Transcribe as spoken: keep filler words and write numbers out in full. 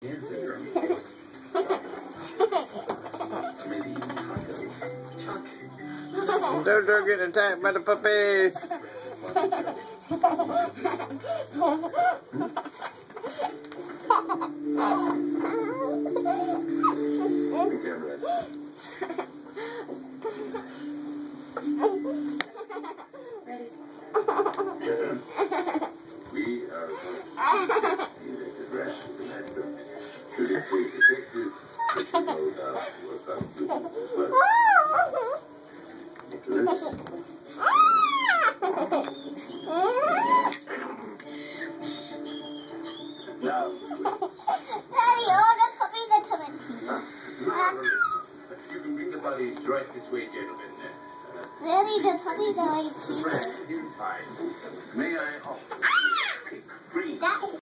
Hand syndrome. Maybe even tacos. Chuck. Don't, don't get attacked by the puppies. Ready? We are going to rest the matter. Should it prove effective, it will no doubt work out beautiful. Nicholas? Now. Daddy, all the puppies are coming to me. You can bring the bodies right this way, gentlemen. Daddy, the puppies are like Fred, here's fine. May I offer you a quick free? That